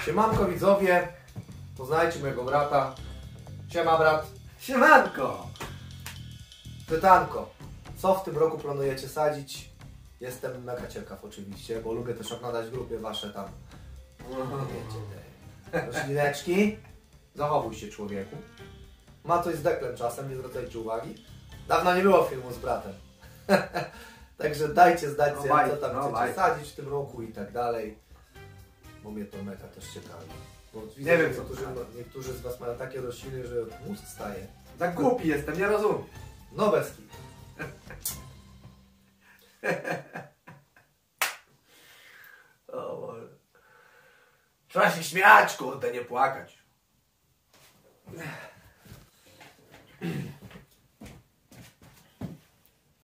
Siemanko widzowie, poznajcie mojego brata. Siema brat. Siemanko! Pytanko, co w tym roku planujecie sadzić? Jestem mega ciekaw oczywiście, bo lubię też oglądać grupy wasze tam. Wiecie, te roślineczki. Zachowuj się człowieku. Ma coś z deklem czasem, nie zwracajcie uwagi. Dawno nie było filmu z bratem. Także dajcie znać, co tam chcecie sadzić w tym roku i tak dalej. Bo mnie to mega też ciekawi. Bo widzę, nie wiem, że niektórzy z was mają takie rośliny, że mózg staje. Tak głupi jestem, nie rozumiem. No bez kit. O Boże. Trzeba się śmiać, kurde, nie płakać.